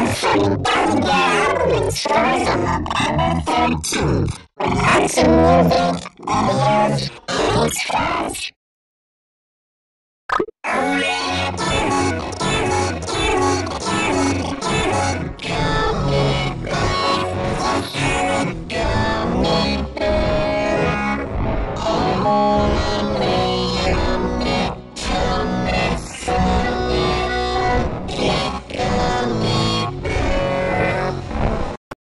funny down there Halloween stories on November 13th. With lots of music, videos, and extras. Hooray!